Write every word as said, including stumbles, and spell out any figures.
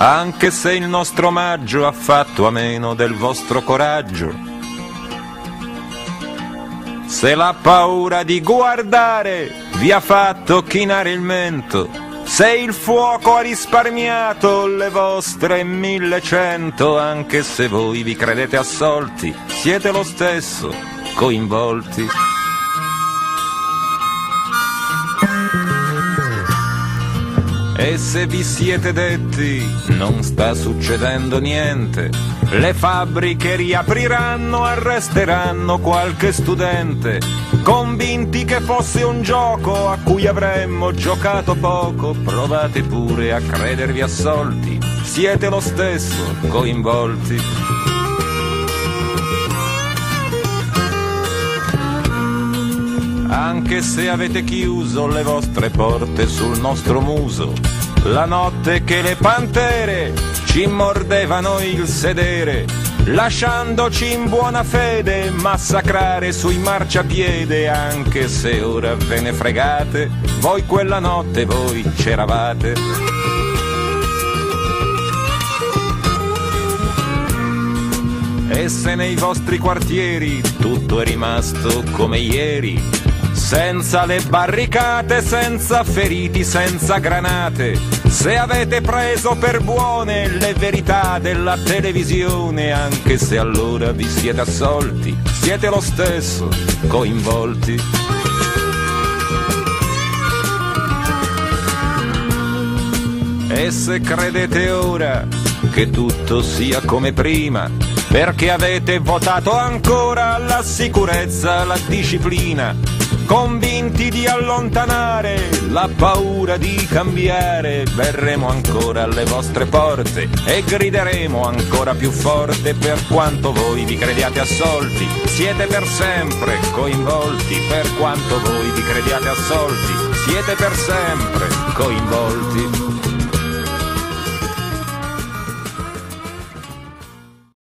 anche se il nostro omaggio ha fatto a meno del vostro coraggio. Se la paura di guardare vi ha fatto chinare il mento, se il fuoco ha risparmiato le vostre millecento, anche se voi vi credete assolti, siete lo stesso coinvolti. E se vi siete detti non sta succedendo niente, le fabbriche riapriranno, arresteranno qualche studente, convinti che fosse un gioco a cui avremmo giocato poco, provate pure a credervi assolti, siete lo stesso coinvolti. Anche se avete chiuso le vostre porte sul nostro muso, la notte che le pantere ci mordevano il sedere, lasciandoci in buona fede massacrare sui marciapiede, anche se ora ve ne fregate, voi quella notte voi c'eravate. E se nei vostri quartieri tutto è rimasto come ieri, senza le barricate, senza feriti, senza granate, se avete preso per buone le verità della televisione, anche se allora vi siete assolti, siete lo stesso coinvolti. E se credete ora che tutto sia come prima, perché avete votato ancora la sicurezza, la disciplina, convinti di allontanare la paura di cambiare, verremo ancora alle vostre porte e grideremo ancora più forte, per quanto voi vi crediate assolti, siete per sempre coinvolti, per quanto voi vi crediate assolti, siete per sempre coinvolti.